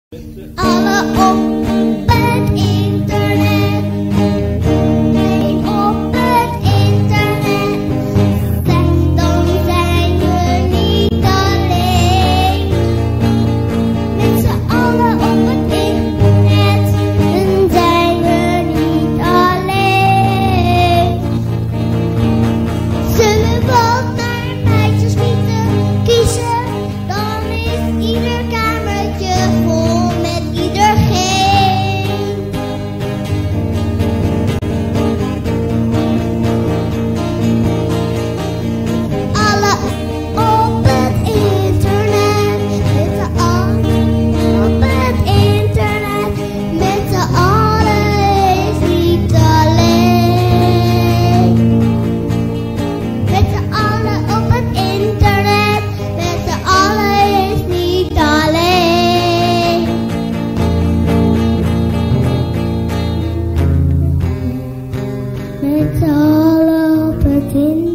Alle op het internet. Nee, op het internet. Dan zijn we niet alleen. Met z'n allen op het internet. Dan zijn we niet alleen. Zullen we ook naar meisjes kiezen? Dan is ieder kamertje vol. Met z'n allen op het internet.